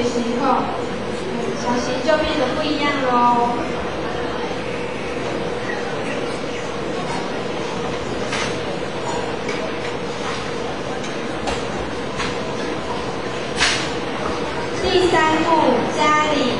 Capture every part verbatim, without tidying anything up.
学习后，小溪就变得不一样喽。第三幕，家里。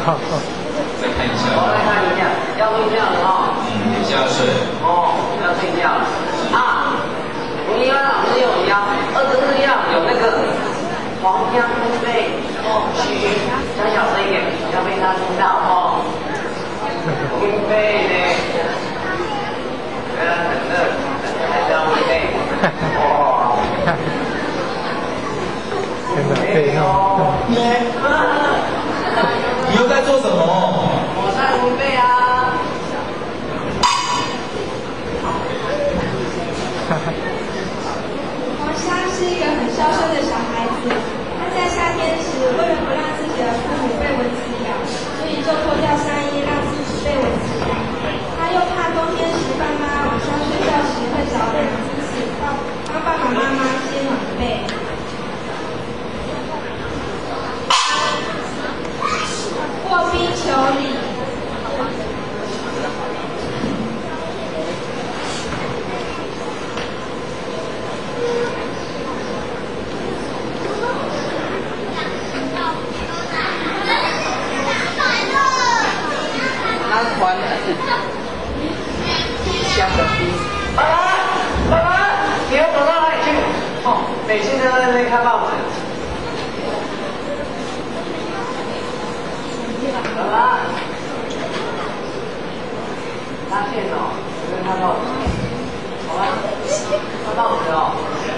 再看一下。 我再看一下，要睡觉了哦。 嗯，等一下睡。 哦，要睡觉了。啊，吴一安老师有教，二十四要有那个黄姜烘焙哦，嘘，讲小声一点，要被他听到哦。烘焙呢，虽然很热，但是还是要烘焙。哦。 真的对哦。 你又在做什么？ 我在烘焙啊。 黄香是一个很孝顺的小孩子，他在夏天时为了不让自己的父母被蚊子咬，所以就脱掉上衣让自己被蚊子咬。他又怕冬天时爸妈晚上睡觉时会着凉，因此帮帮爸爸妈妈掀暖被。破冰求礼。 那宽的，香的冰。爸爸，爸爸，你要走到哪里去？哦，每天都在那边看报纸。爸爸，发现哦，有没有看报纸？好吧，看报纸哦。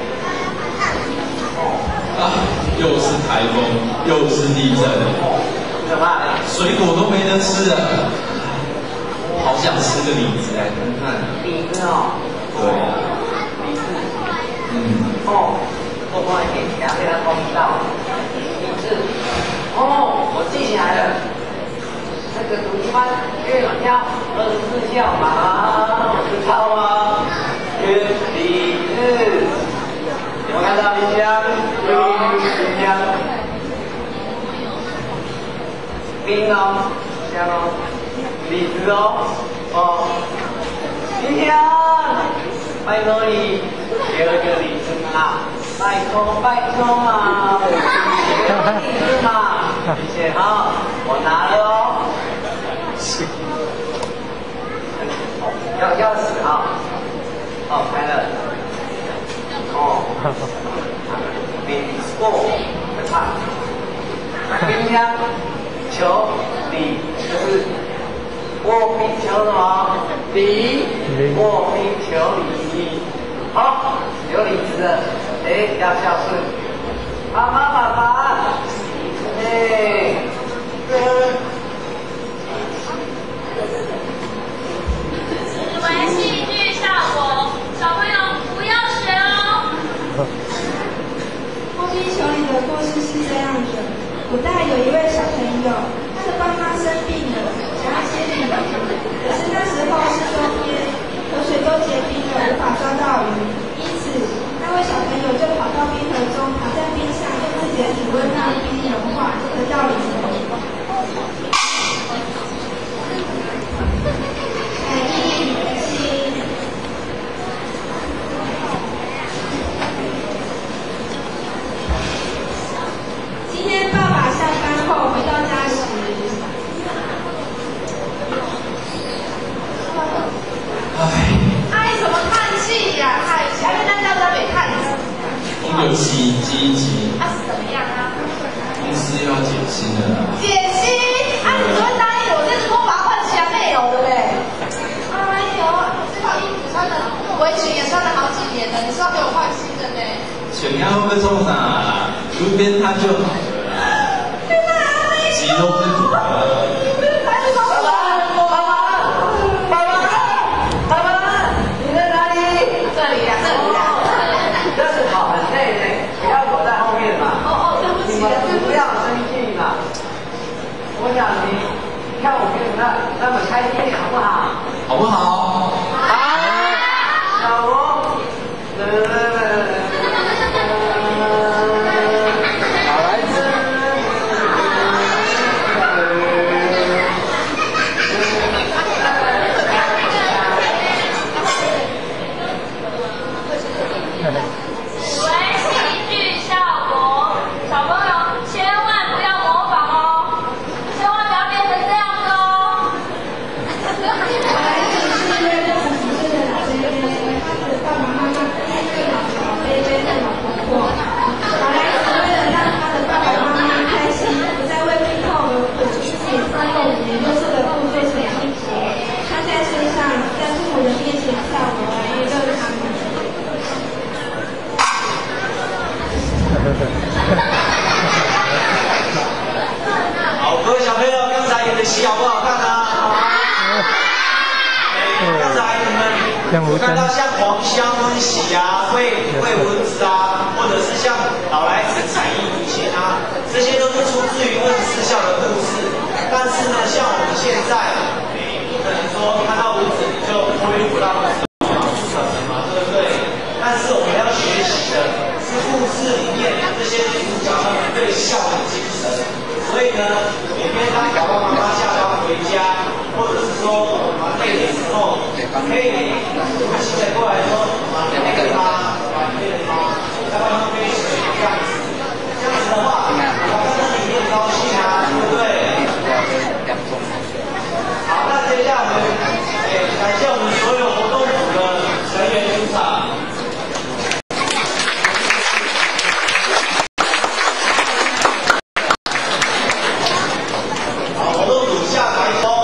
啊，又是台风，又是地震， 怎么办？ 水果都没得吃了。好想吃个李子来看看。 李子哦。 对啊。 李子。 嗯。 哦，多放一点，等下被他碰到。李子。哦，我记起来了。那个读书班月亮跳二十四孝嘛，我知道吗？月李子。我看到冰箱，冰箱。冰哦，香哦。李子哦，哦，冰箱，拜托你给我个李子嘛，拜托拜托嘛，给我李子嘛，谢谢哈，我拿了哦。要钥匙啊，哦，开了，哦，李过，看，冰箱，球，李就是。卧冰求什么？礼，卧冰求礼。好，有礼子的，哎，要孝顺。妈妈，爸爸，哎， 以为戏剧效果，小朋友不要学哦。 卧冰求礼的故事是这样的：古代有一位小朋友，他的爸妈生病了，想要接礼物，可是那时候是冬天，河水都结冰了，无法抓到鱼，因此那位小朋友就跑到冰河中，躺在冰上，用自己的体温让冰融化，就得到了礼物。海一七。今天爸爸下班后回到家时， 哎，什么叹气呀？叹气，还没难道在北叹气？ 风流洗衣机机。 他是怎么样啊？ 公司又要减薪了啦。 解析啊！你昨天答应我，这次给我把它换起来内容的呗。哎呦，这套衣服穿的围裙也穿了好几年了，你是要给我换新的呢？ 全家会不会冲啥啦？路边摊就好了啦。洗都不煮了。 我想你看我给你那那么开心一点好不好？ 好不好？ 好，好哦。好来吃。 以为戏剧效果，小朋友千万不要模仿哦，千万不要变看到像黄香温喜啊、魏魏蚊子啊，或者是像老来子彩衣母亲啊，这些都是出自于二十四孝的故事。但是呢，像我们现在，你不可能说看到蚊子你就挥舞到蚊子，不可能嘛，对不对？但是我们要学习的是故事里面这些主角他们对孝的精神。所以呢，每天当爸爸妈妈下班回家，或者是说蛮累的时候，可以无情的过来说，蛮累的妈，蛮累的妈，要帮他杯水这样子。这样子的话，爸爸在里面高兴啊，对不对？好，那接下来我们，哎，感谢我们所有活动组的成员出场。好，活动组下台中。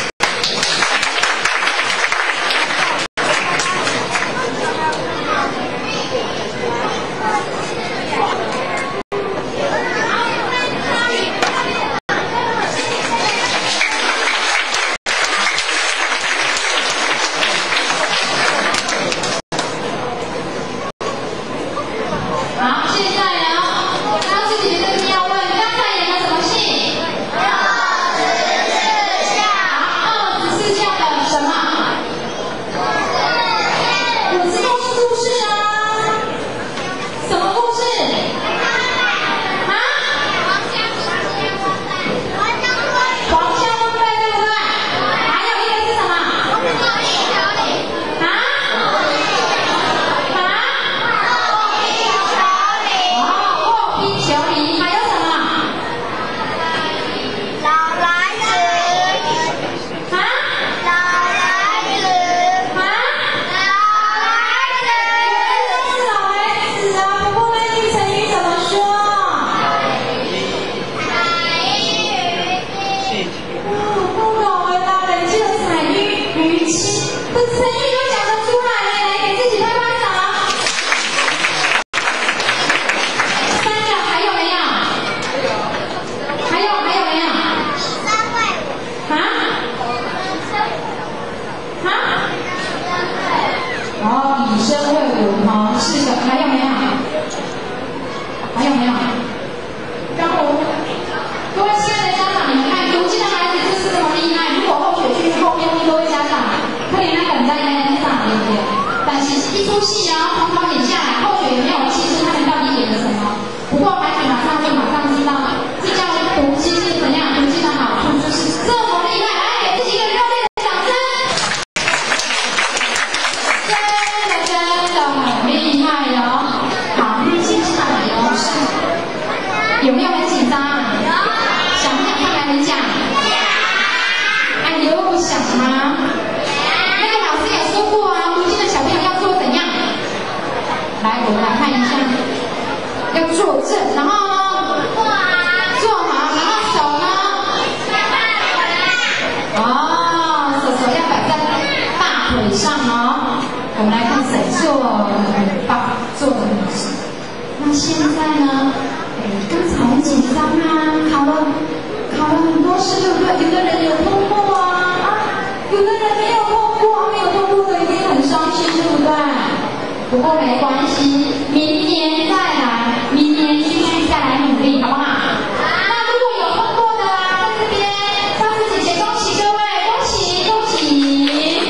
不过没关系，明年再来，明年继续再来努力，好不好？那如果有通过的啊，在这边，上次姐姐恭喜各位，恭喜恭喜！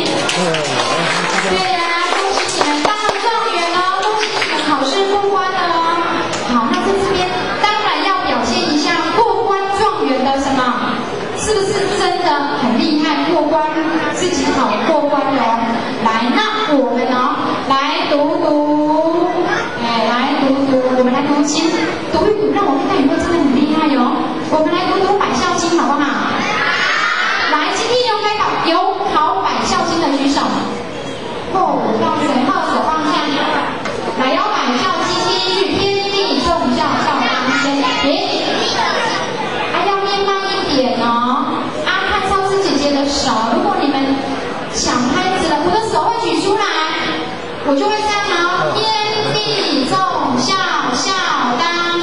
对呀、啊，恭喜你们当了状元哦，恭喜你们考试过关了哦。好，那在这边当然要表现一下过关状元的什么，是不是真的很厉害？过关自己考过关哟。来，那我们呢？来读读，哎，来读读，我们来读经，读一读，让我看看有没有真的很厉害哟、哦。我们来读读百孝经，好不好？来，今天有开考有考百孝经的举手。哦，放谁？二手放下。来，有百孝经第一句，天地众孝，孝当先。诶，还要念慢一点哦。啊，看上次姐姐的手，如果你们抢拍子了，我的手会举出来。我就会这样哦，天地众孝，孝当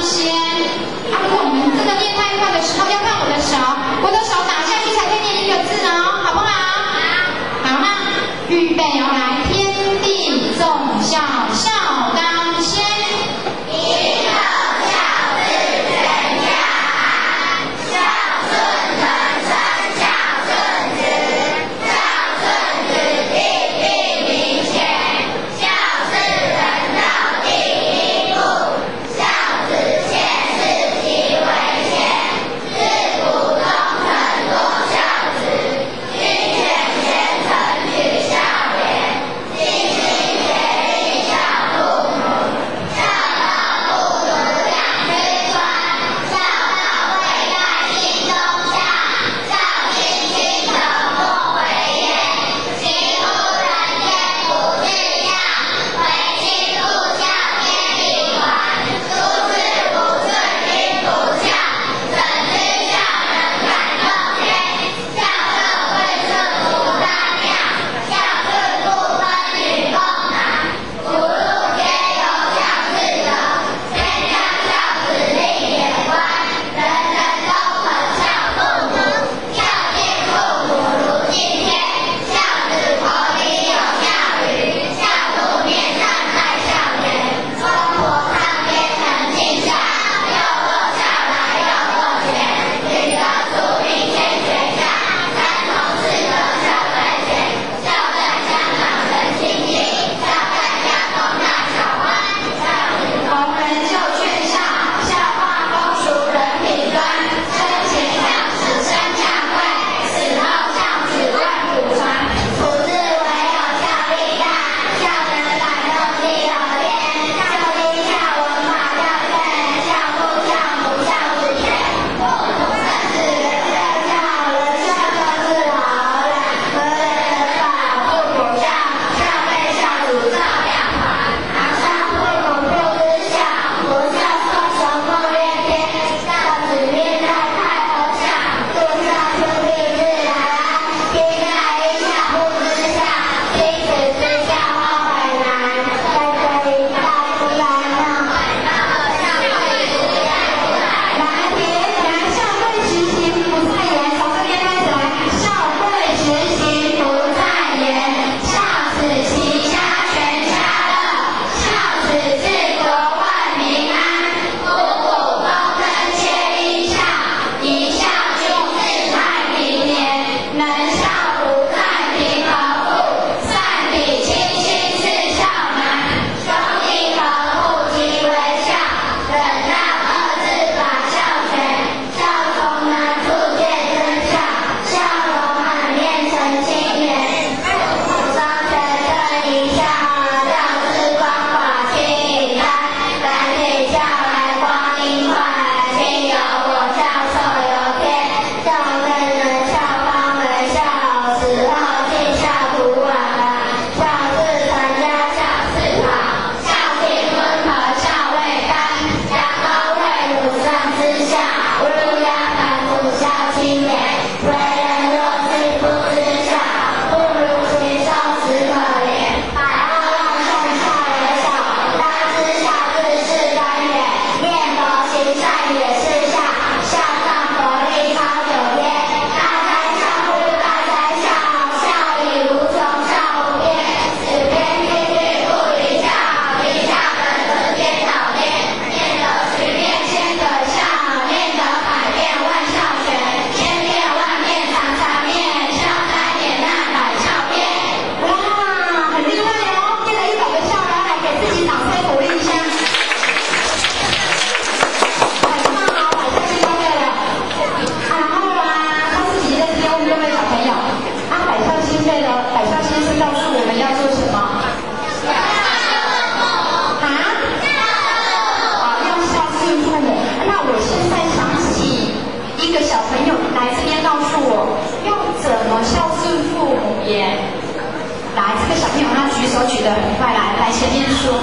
举得很快，来来前面说。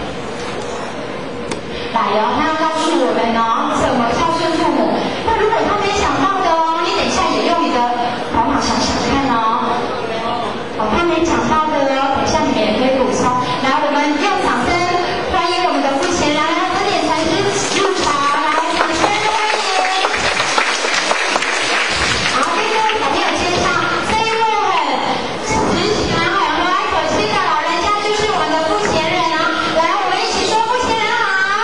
来哦，他要告诉我们哦，怎么孝顺父母。那如果他没想到的哦，你等一下也用你的头脑想想看哦。哦，他没讲到的哦，等一下你们也可以补充。来，我们用掌声欢迎我们的付前良，来，这点才是入场，来，掌声欢迎。好，跟各位小朋友介绍，这一位很慈祥、很和蔼可亲的老人家，就是我们的付前人啊。来，我们一起说付前人好。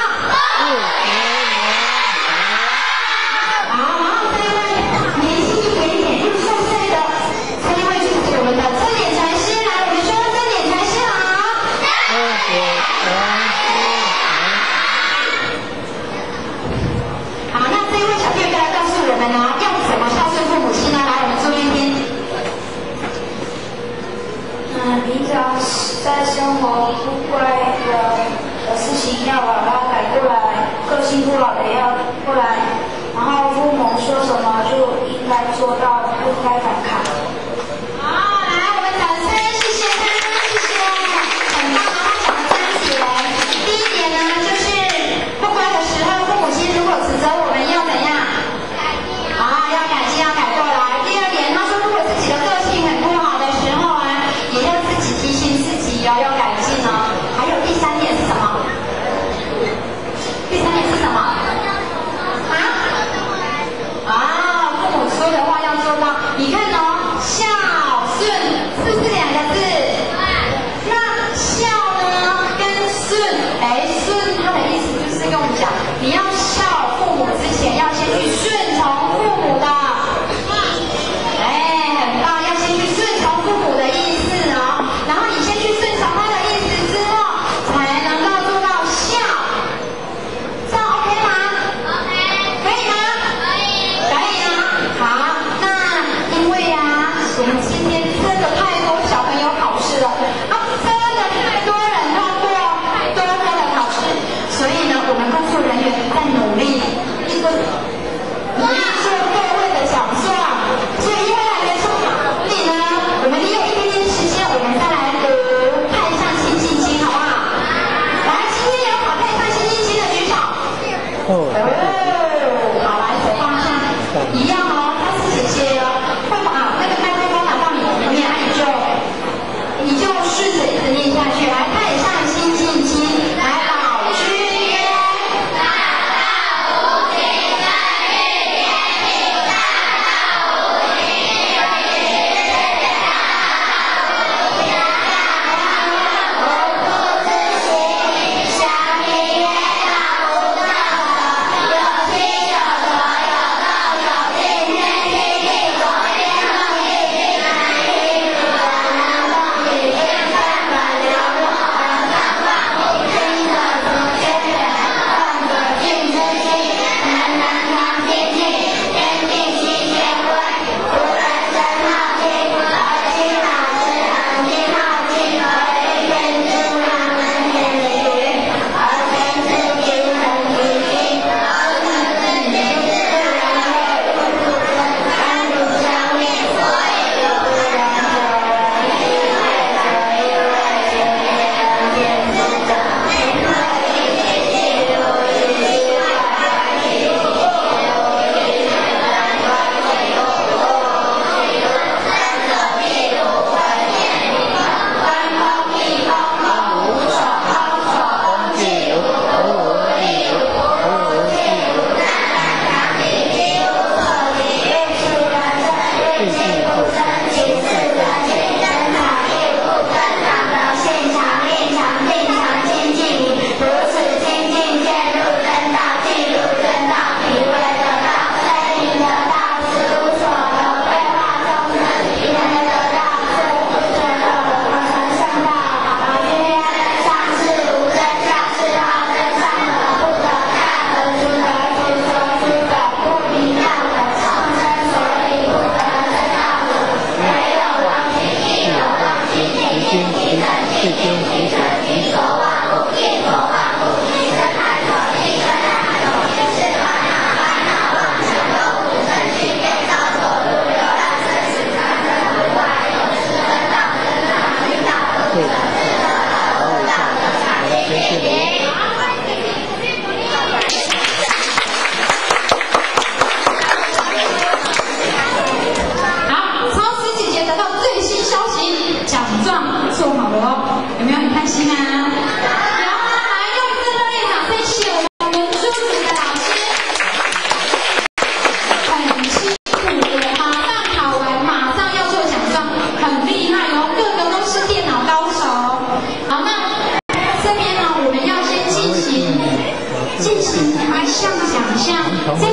好，然后这一位年轻一点点又瘦瘦的，这一位就是我们的真点禅师，来，我们说真点禅师好。好，那这一位小朋友就来告诉我们呢，要怎么孝顺父母亲呢？来，我们做一天。 嗯，平常在生活不乖的的事情要把它改过来，个性不好的要过来，然后父母说什么就应该做到，不该反抗。 好，来，我们掌声，谢谢他，谢谢，很棒啊，他讲的章节。第一点呢，就是不乖的时候，父母亲如果指责我们，要怎样？啊，要改进，要改过来。第二点，他说如果自己的个性很不好的时候啊，也要自己提醒自己哦，要改进哦。还有第三点是什么？第三点是什么？啊？啊，父母说的话要做到。你看哦，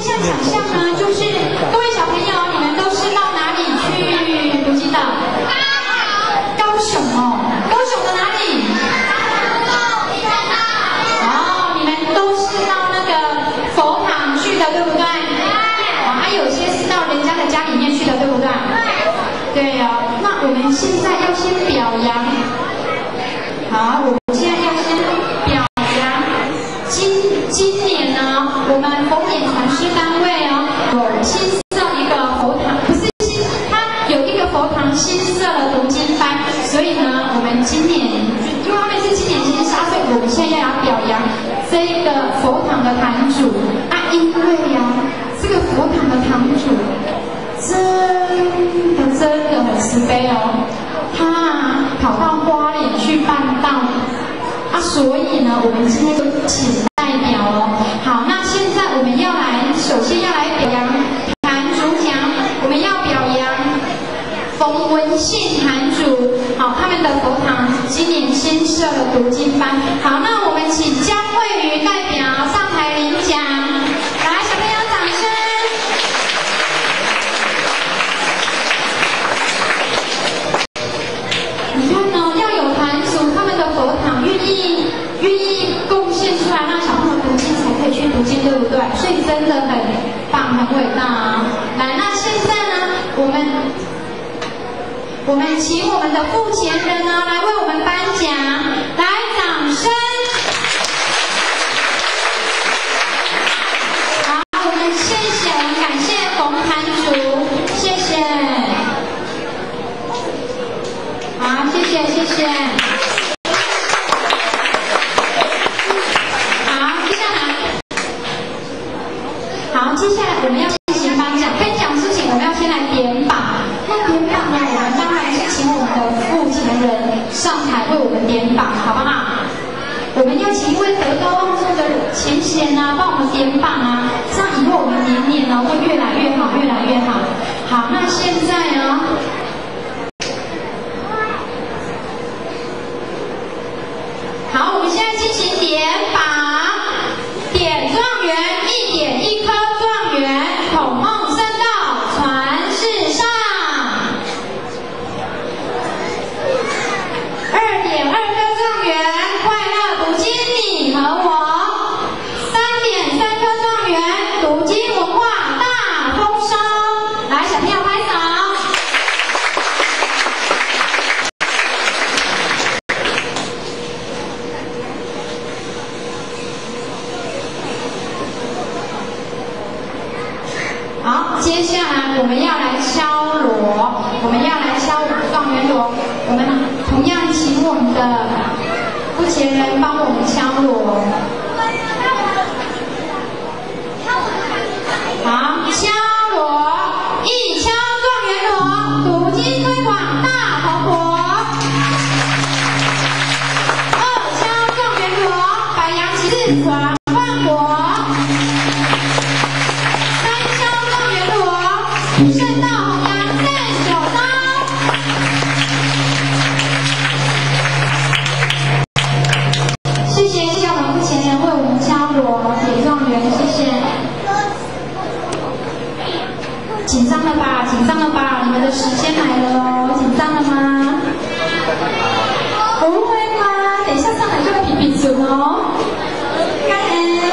现在想象呢，就是各位小朋友，你们都是到哪里去读经的？高雄哦，高雄的哪里？哦，你们都是到那个佛堂去的，对不对？哦，还有些是到人家的家里面去的，对不对？对哦，那我们现在要先表扬。好，我们现在要先表扬今今年呢，我们佛典传师单位哦，有新设一个佛堂，不是新，它有一个佛堂新设了读经班，所以呢，我们今年因为他们是今年新设，所以我们现在要表扬这个佛堂的堂主啊，因为呀、啊，这个佛堂的堂主真的真的很慈悲哦，他跑到花莲去办道啊，所以呢，我们今天就请代表哦。好，那现在我们要来，首先要来表扬坛主讲，我们要表扬冯文信坛主，好，他们的佛堂今年新设了读经班。好，那我们请江慧瑜代表上台领奖，来，小朋友掌声。你看呢，要有坛主，他们的佛堂愿意愿意贡献出来，让小朋友读经才可以去读经，对不对？所以真的很棒，很伟大啊！来，那现在呢，我们我们请我们的付钱人呢来为我们颁奖，来，掌声！好，我们谢谢，我们感谢冯坛主，谢谢。好，谢谢，谢谢。好，接下来，好，接下来我们要进行颁奖。颁奖之前，我们要先来点榜。那点榜呢，我们当然是请我们的付钱人上台为我们点榜，好不好？我们要请一位德高望重的前贤啊，帮我们点榜啊，这样以后我们年年呢会越来越好，越来越好。好，那现在呢？好，我们现在进行点榜，点状元一点一颗状元，孔孟僧道传世上。二点二颗状元，快乐读经你和我。三点三颗状元，读经文化大丰收。来，小朋友拍手。好，接下来我们要来敲锣，我们要来敲状元锣。我们同样请我们的付钱人帮我们敲锣。好，敲锣，一敲状元锣，读经推广大蓬勃。二敲状元锣，百扬其志传万国。圣道弘扬圣九州。谢谢，谢谢我们付钱人为我们敲锣点状元，谢谢。紧张了吧？紧张了吧？你们的时间来了哦，紧张了吗？不会吗？等一下上来就会比比准哦。感恩。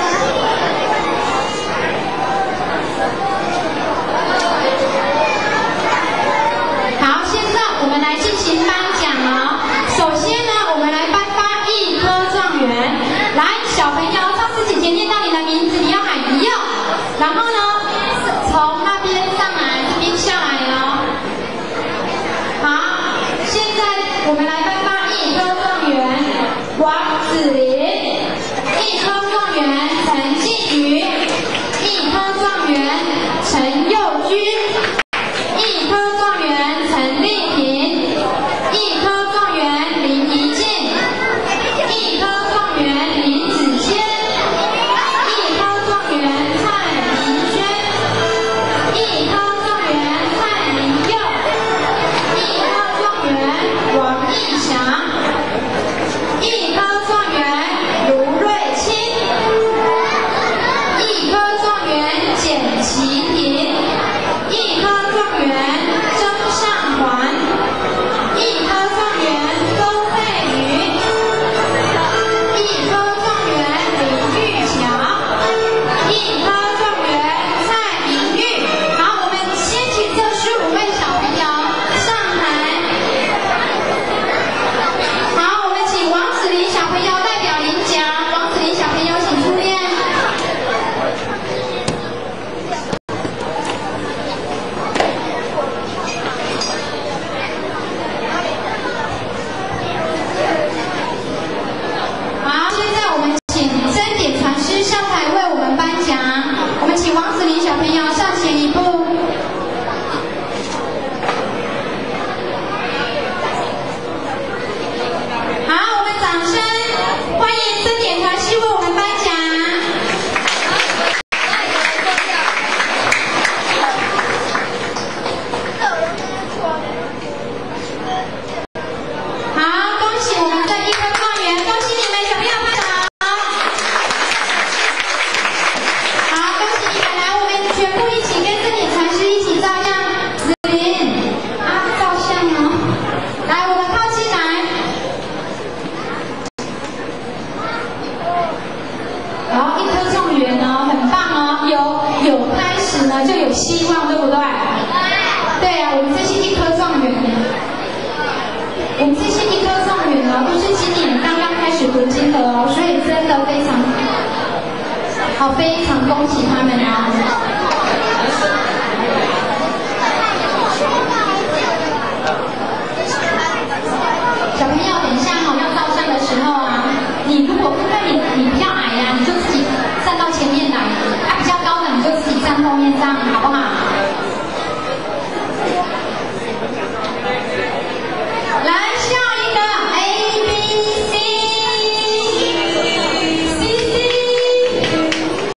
好，现在我们来进行颁奖哦。首先呢，我们来颁发一颗状元。来，小朋友，上次姐姐念到你的名字，你要喊一，然后呢，从那边上来，这边下来哦。好，现在我们来颁发一颗状元，王子林；一颗状元，陈静瑜；一颗状元，陈佑君；一颗状元，陈丽萍；一颗状元，林怡静；一颗状元，林子谦； 呢就有希望，对不对？对啊，我们这些一科状元，我们这些一科状元呢，都是今年刚刚开始读经的哦，所以真的非常好，非常恭喜他们啊！小朋友，等一下哈、哦，要招生的时候啊，你如果看看你你比较矮呀、啊，你就自己站到前面来；啊，比较高的你就自己站后面，这样好不好？来下一个 A B C C C。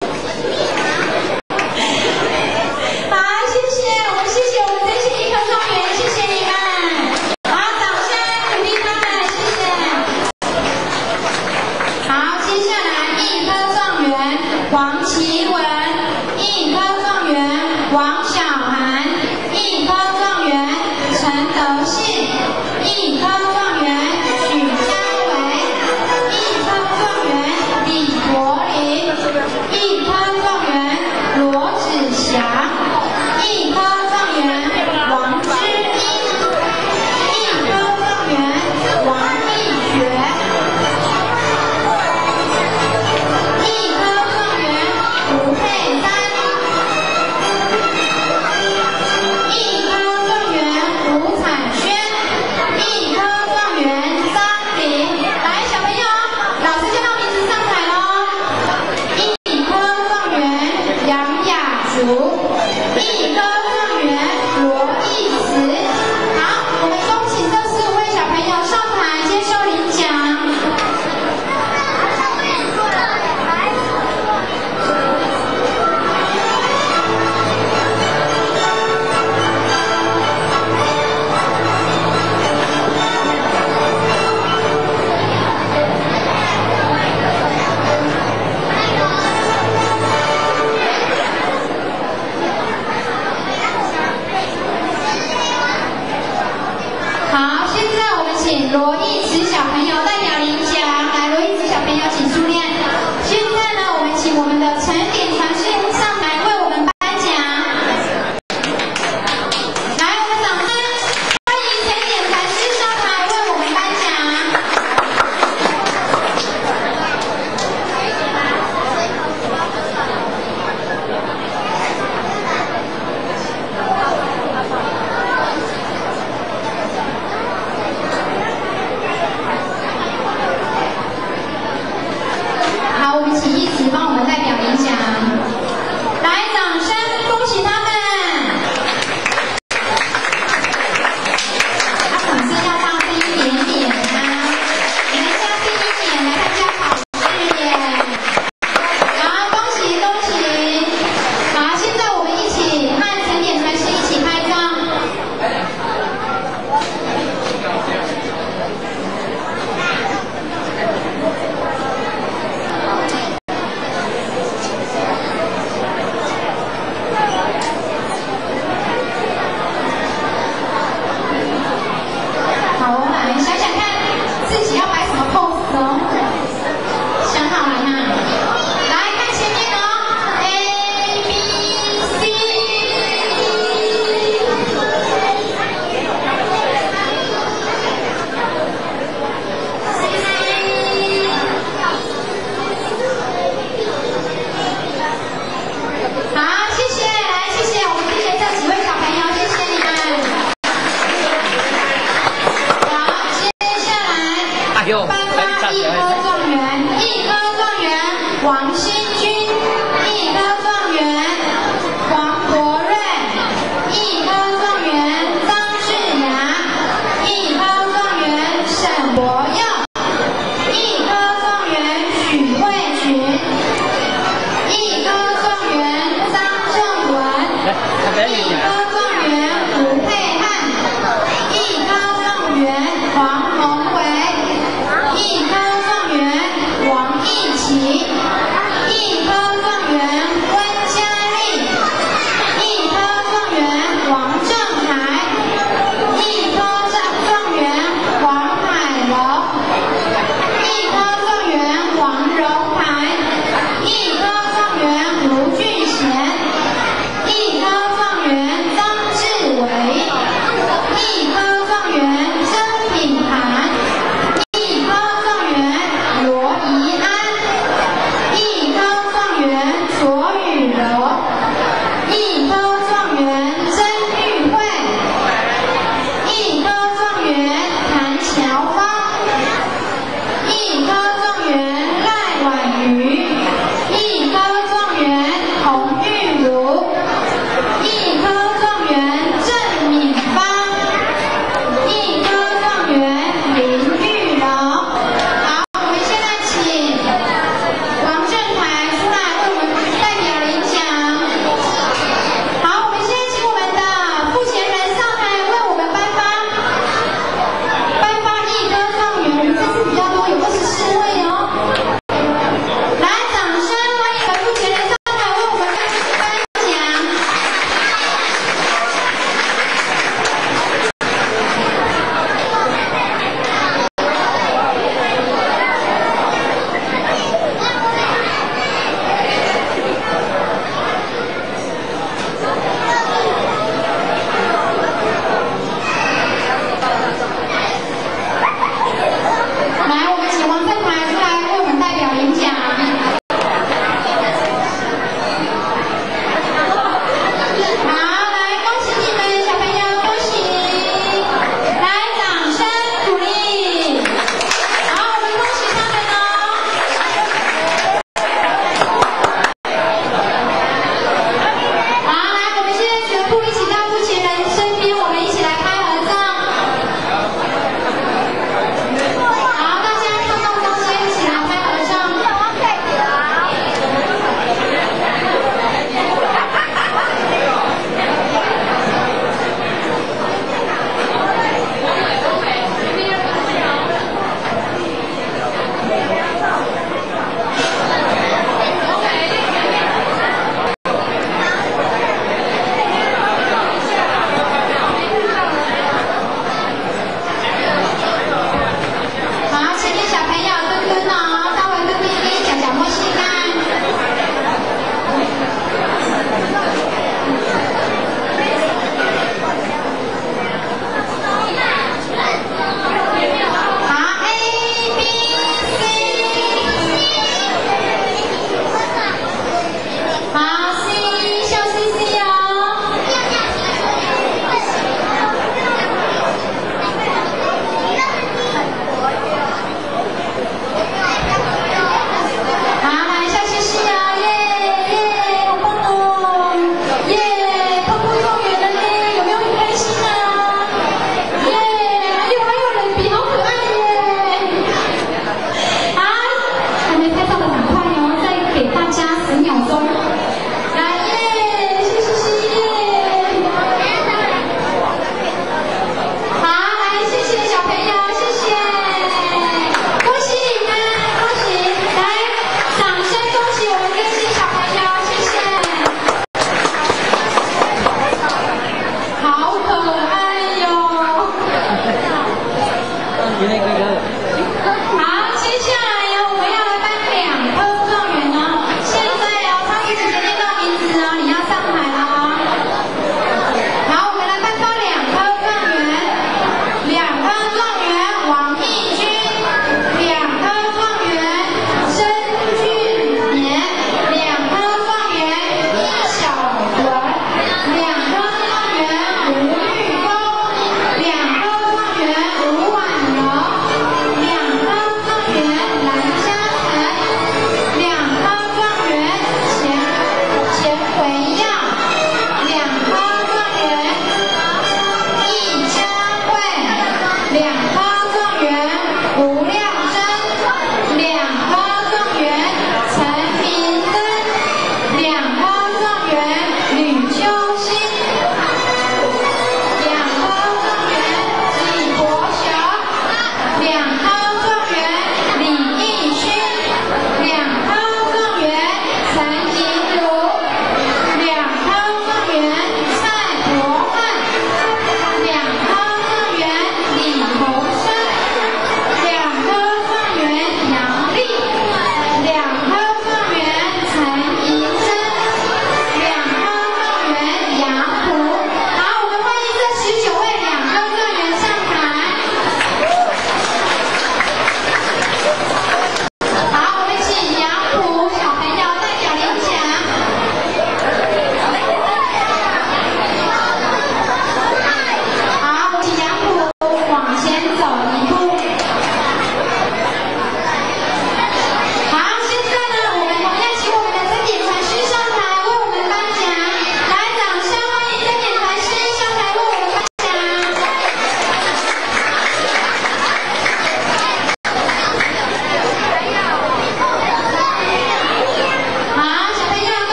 好，谢谢我们，谢谢我们这些一科状元，谢谢你们。好，掌声鼓励他们，谢谢。好，接下来一科状元黄奇文，一科状元王小涵，一科状元陈德信，一科状元许家伟，一科状元李国林，一科状元罗子祥，一科状元王之一，一科状元王义学，一科状元吴佩珊，一科状元吴彩轩，一科状元张琳。来，小朋友，老师就到名字上台喽。一科状元杨雅竹，一科状元罗义慈。好，我们恭请这十五位小朋友上台接受领奖。好，现在我们请罗义慈小朋友代表领奖。来，罗义慈小朋友请出列。现在呢，我们请我们的陈典传师上台为我们颁奖。来，我们掌声欢迎陈典传师上台为我们颁奖。好，我们请义慈帮我们代表领奖。来，掌声恭喜他们。他掌声要大声一点点啊！你们家第一年来参加考试耶！好，恭喜恭喜！好，现在我们一起和陈典传师一起拍照。好，我们想想看自己要摆什么 pose 哦，想好了哈。来看前面哦 ，A B C。好，谢谢，来谢谢我们谢谢这几位小朋友，谢谢你们。好，接下来哎呦， 颁发一科状元，一科状元王新军，一科状元黄国瑞，一科状元张志雅，一科状元沈国佑，一科状元许慧群，一科状元张正文，一科状元吴佩翰，一科状元黄宏伟，一科状元王义奇，一科状元温佳丽，一科状元王正海，一科状元黄海柔，一科状元王荣台，一科状元卢俊贤，一给大家十秒钟。来耶，谢谢谢谢。好，来谢谢小朋友，谢谢，恭喜你们，恭喜！来，掌声恭喜我们这些小朋友，谢谢。好可爱哟！好，接下来呢，我们要来颁两颗状元哦。现在哦，他们之间。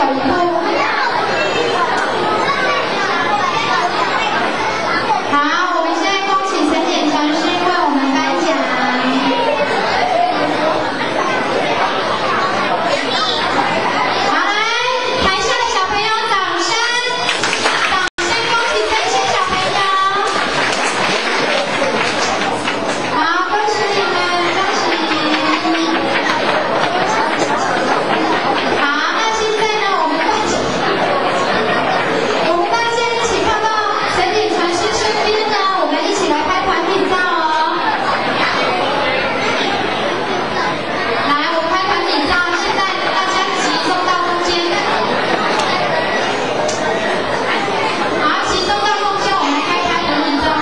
一步。好，我们现在恭请陈检传师为我们颁奖。好，来，台下的小朋友掌声，掌声恭喜这些小朋友。好，恭喜你们，恭喜。好，那现在呢，我们大家，我们大家一起看到陈检传师身边呢，我们一起来拍团体照哦。来，我拍团体照，现在大家集中到中间。好，集中到中间，我们开拍团体照。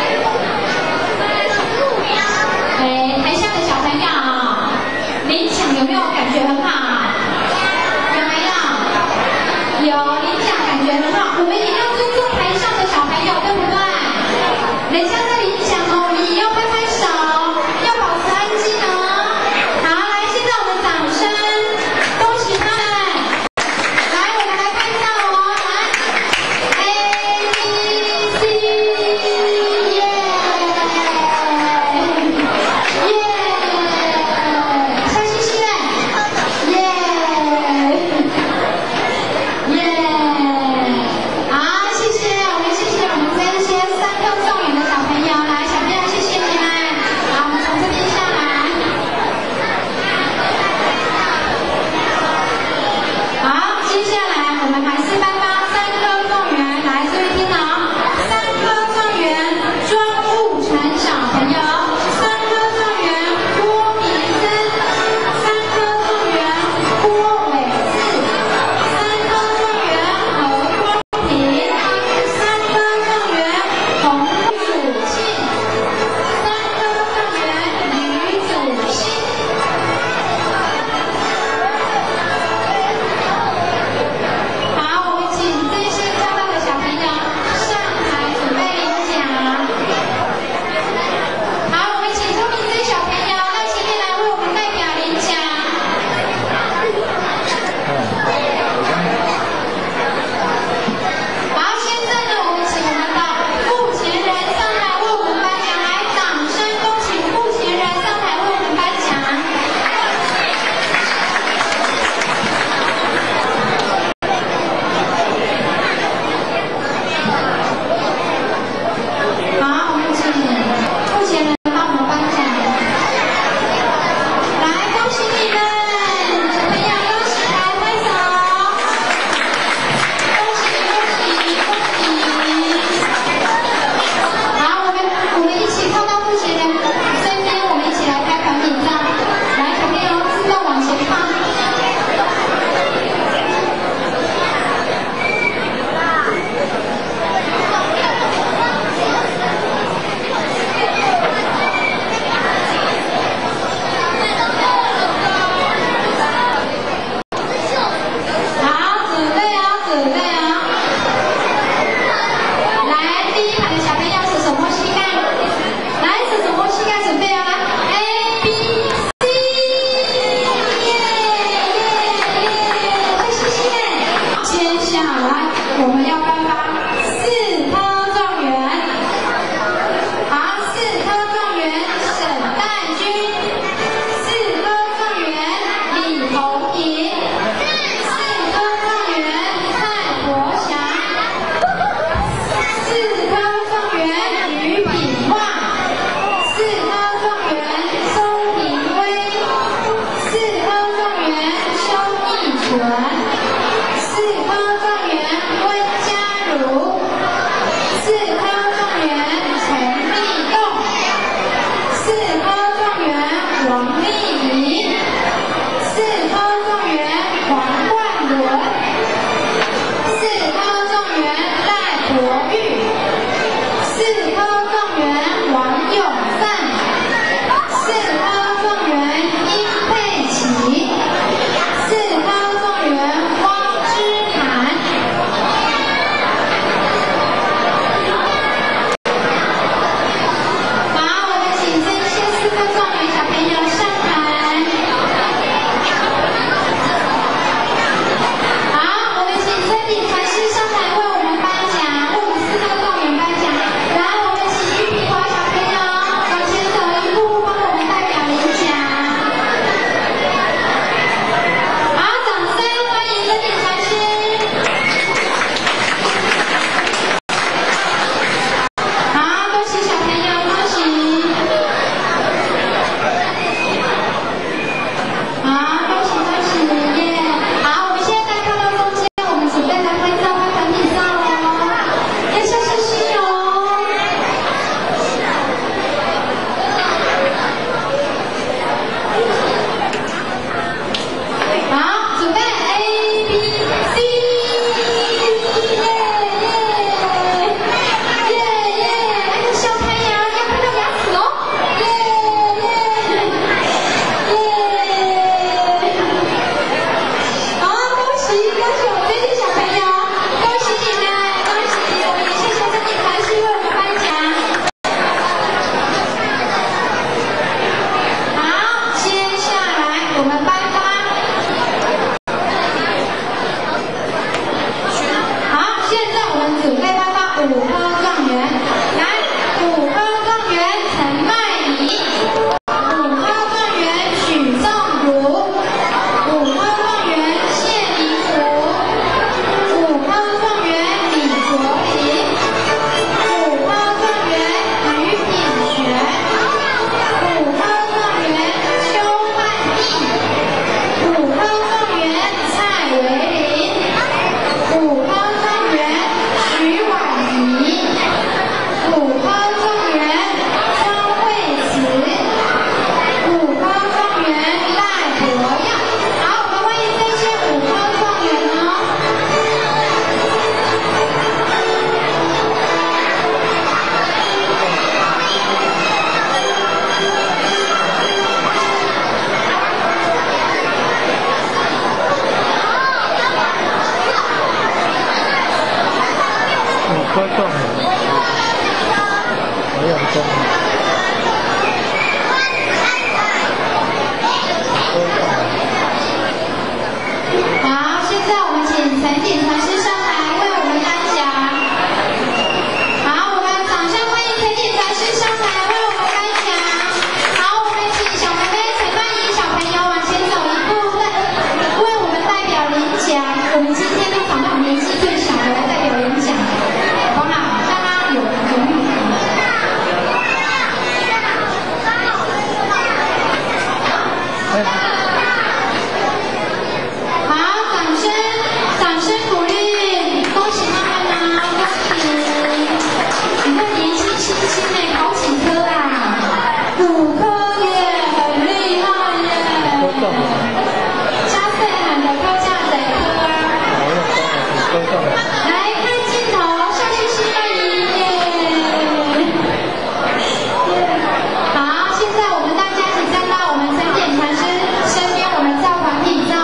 哎，台下的小朋友，领奖有没有感觉很好？有没有？有，领奖感觉很好。我们也要尊重台上的小朋友，对不对？人家在领奖哦，我们也要拍拍手，要保持安静哦。好，来，现在我们掌声恭喜他们。来，我们来拍照哦，来 ，A B C， 耶，耶，笑嘻嘻的，耶，耶，好，谢谢，我们谢谢我们这些三科状元的小朋友，来，小朋友谢谢你们，好，我们从这边下来。好，接下来我们还是颁发三科状元，来，注意听哦，三科状元庄务成小朋友，三科状元郭明森，三科状元郭伟志，三科状元何光平，三科状元洪祖庆，三科状元吕祖兴。好，我们请这些跳到的小朋友上台准备领奖。好，我们请聪明这小朋友到前面来为我们代表领奖。好，现在呢，我们请我们的付钱人上来为我们颁奖，来，掌声恭请付钱人上台为我们颁奖。好，我们请付钱人帮我们颁奖。来，恭喜你们，小朋友，恭喜，来拍手。恭喜恭喜恭喜！好，我们我们一起靠到付钱人身边，我们一起来拍团体照。来，小朋友自动往前靠。好，准备啊，准备啊！来，第一排的小朋友手手摸膝盖，来手手摸膝盖，准备啊！来 ，A B C， 耶耶耶，会嘻嘻的。接下来我们要颁发四科状元。好，四科状元沈岱君，四科状元李红莹，四科状元蔡国祥，四科状元于品化，四科状元周廷威，四科状元邱义纯，四科状元温嘉如，四科状元陈立栋，四科状元王丽仪，四科状元黄冠伦，四科状元赖国玉，四科状元王永赞，四科状元殷佩琪，四科状元汪之涵。好，我们请这些四科状元小朋友上台。好， 科状元，我有中元。 好，现在我们请陈景传师上台为我们颁奖。好，我们掌声欢迎陈景传师上台为我们颁奖。好，我们请小妹妹陈曼怡小朋友往前走一步，为我们代表领奖。我们今天都找到年纪最小的来代表领奖，好不好？让他有荣誉感。好，掌声，掌声鼓励，恭喜他们啊，恭喜！你看年纪轻轻的，考几科啊？五科耶，很厉害耶！加岁喊的科价几科啊？来看镜头，笑嘻嘻的耶！好，现在我们大家请站到我们陈典传师身边，我们照团体照。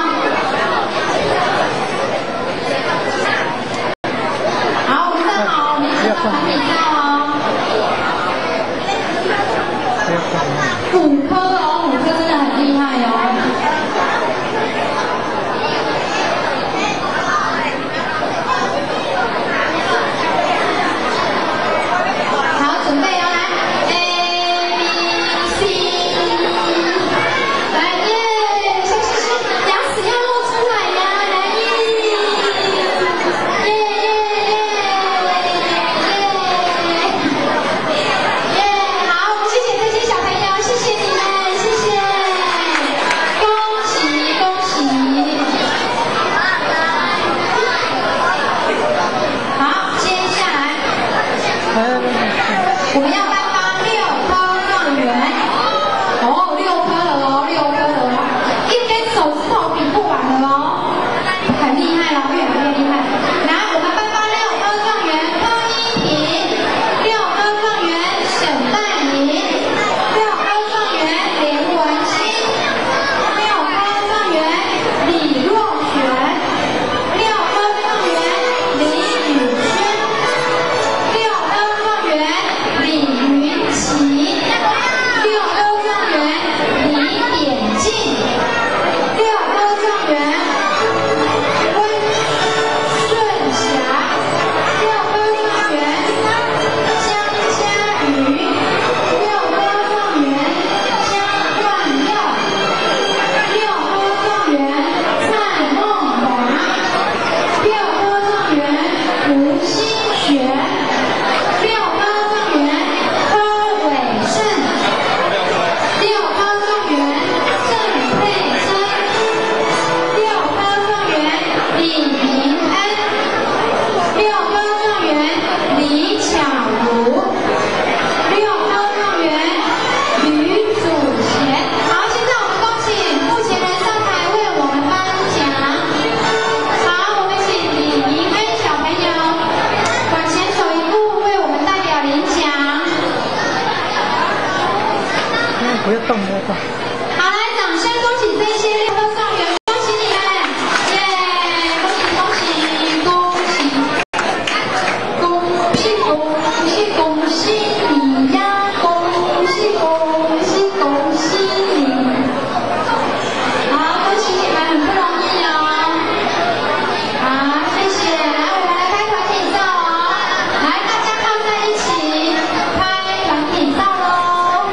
好，我们站好，我们一起照团体照哦。五科哦，五科真的很厉害哦。好，准备哦，来 A B C， 来耶，笑嘻嘻，牙齿要露出来呀，来耶，耶耶耶耶耶，好，我们谢谢这些小朋友，谢谢你们，谢谢，恭喜恭喜。好，接下来。我们要颁发六科状元，哦，六科了哦，六科了哦，一根手指头比不完了哦，很厉害了，越来越厉害。来，我们颁发六科状元柯依萍，六科状元沈黛莹，六科状元连文馨，六科状元李若璇，六科状元李宇轩。六科状元李云奇，六科状元李典静，六科状元温顺霞，六科状元江嘉瑜，六科状元江冠佑，六科状元蔡梦华，六科状元吴新学。六科状元柯伟盛，六科状元郑佩珍，六科状元李明恩，六科状元李巧如，六科状元吕祖贤。好，现在我们恭请目前人上台为我们颁奖。好，我们请李明恩小朋友往前走一步，为我们代表领奖。 不要动，不要动。 好，来，掌声恭喜这些六科状元，恭喜你们，耶！恭喜恭喜恭喜恭喜恭喜你呀！恭喜恭喜恭喜你！好，恭喜你们，很不容易哦。好，谢谢。来，我们来拍团体照哦。来，大家靠在一起拍团体照喽。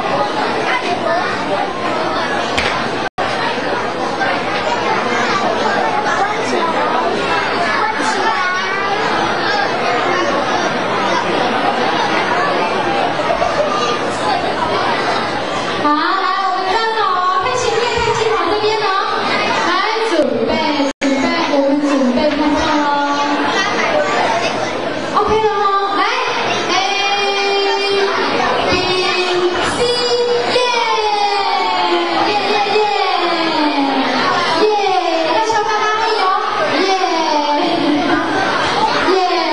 好，来，我们站好哦，佩奇，你也看镜头这边哦。来，准备，准备，我们准备拍照喽。OK 了哦，来 ，A B C， 耶，耶耶耶，耶，要笑大大力哦，耶，耶，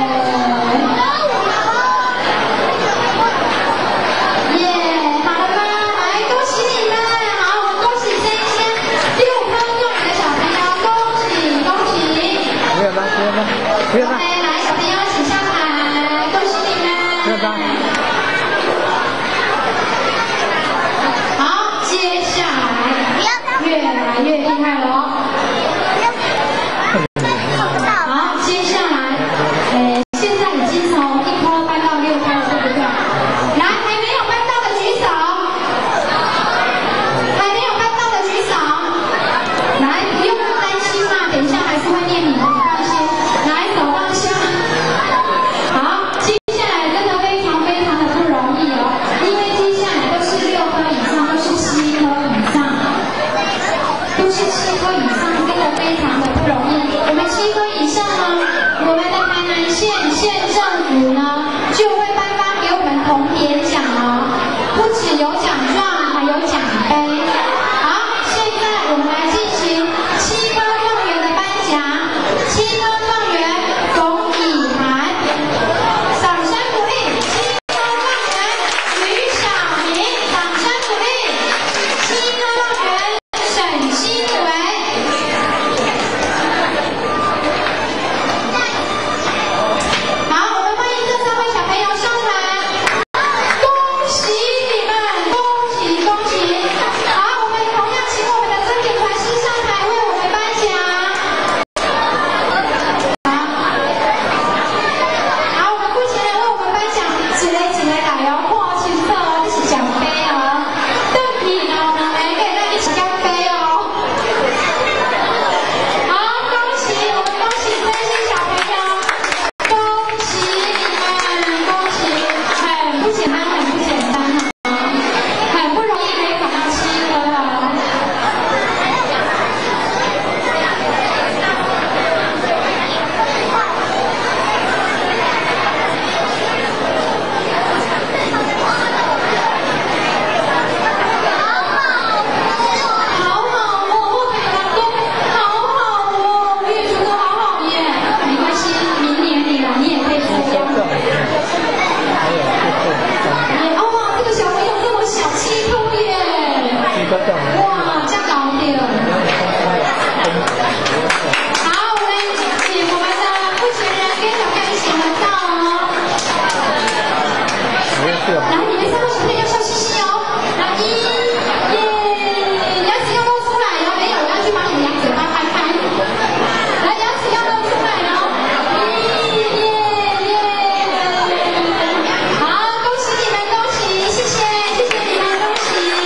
耶，好了吗？来，恭喜你们，好，我们恭喜这一些六科状元的小朋友，恭喜恭喜。 不要拉，不要拉，不要拉。 OK，来，小朋友请上台。 是会念你的，你放心。来，手放下。好，接下来真的非常非常的不容易哦，因为接下来都是六颗以上，都是七颗以上，都是七颗以上，真的非常的不容易。我们七颗以上呢，我们的台南县县政府呢就会颁发给我们铜典奖哦，不只有奖状，还有奖杯。好，现在我们来进行七颗状元的颁奖。七颗状元冯以涵，掌声鼓励。七颗状元吕小明，掌声鼓励。七颗状元沈新维。好，我们欢迎这三位小朋友上台，恭喜你们，恭喜恭喜！好，我们同样请我们的珍品团师上台为我们颁奖。好，我们负责人为我们颁奖，一个一个来哦，看清楚哦，这是奖杯哦，登记哦，两个给咱一起奖杯哦。好，恭喜我们，恭喜这些小朋友。恭喜你们，恭喜！很不简单，很不简单啊，很不容易可以考到七科啊。好好哦，我给老公，好好哦，我也觉得好好耶。没关系，明年你来，你也可以参加。 还有就是哦哇，这个小朋友这么小，七颗耶！ 七个状元， 哇，这样搞定了。好，我们请我们的负责人跟小朋友一起合照哦。 我也是有。 来，你们三个小朋友要笑嘻嘻哦。来，一耶，牙齿要露出来哦，没有，我要去帮你们俩嘴巴拍拍。来，牙齿要露出来哦。一耶耶。好，恭喜你们，恭喜，谢谢，谢谢你们，恭喜。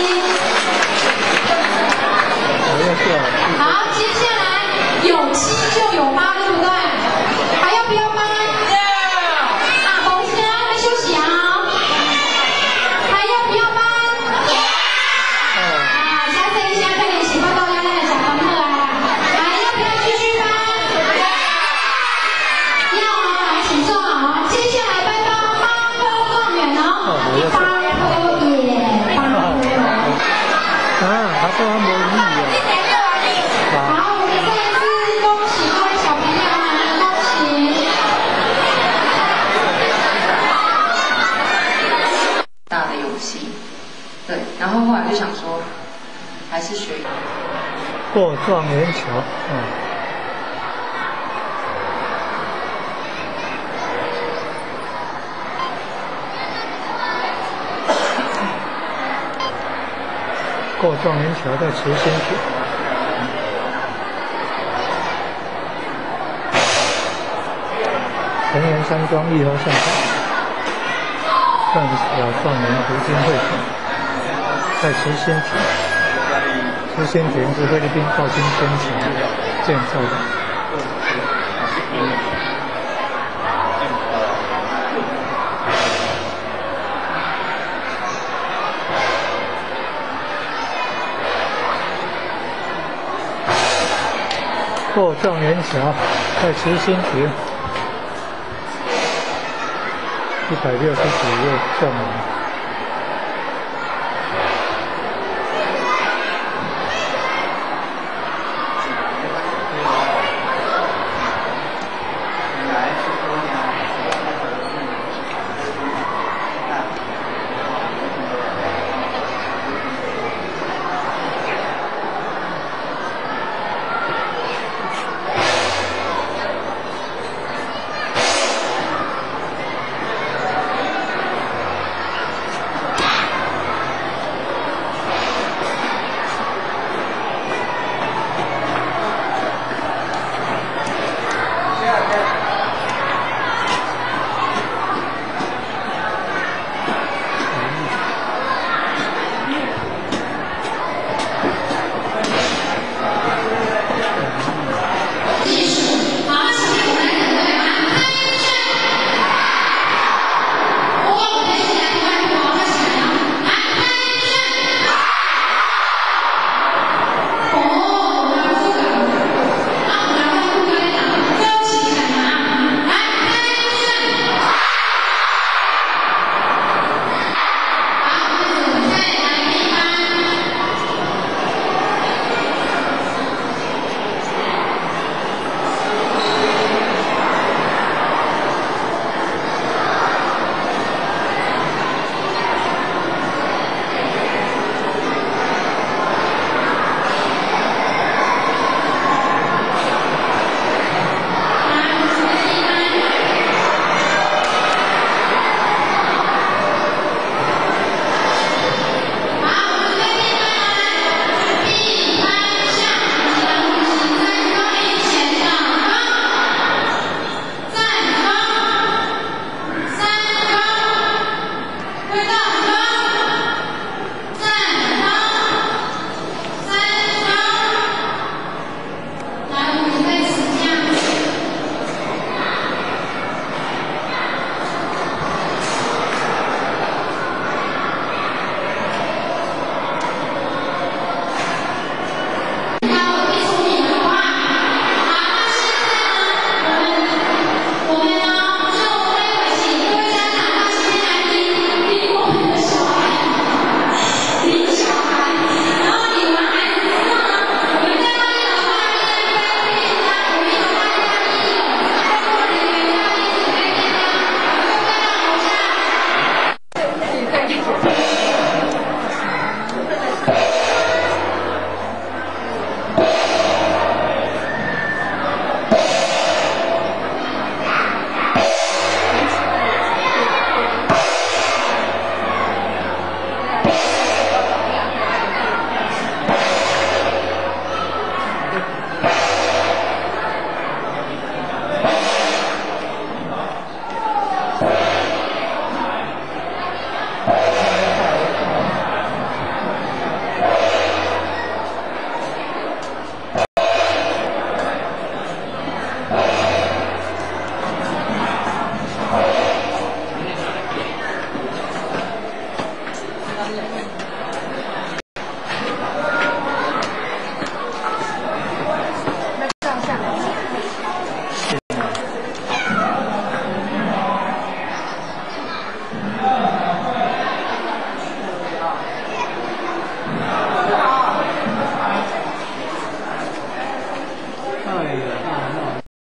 我也是有。 好，接下来有七就有八，对不对？还要不要八？啊，同学们休息啊！还要不要八？啊，下次一下再给喜欢到家的小朋友啊！还要不要继续八？要啊，来，请坐好啊！接下来颁发八科状元哦，八科耶，八科。 啊，他说他没意义啊。 好，我们再一次恭喜各位小朋友们，恭喜！ 大的勇气，对，然后后来就想说，还是学。 过状元桥，嗯。过状元桥在慈心区。成员山庄一号现场，范小状元读经会场，在慈心亭，慈心亭是菲律宾靠近天桥建造的。过状元桥在慈心亭。一百六十几位状元。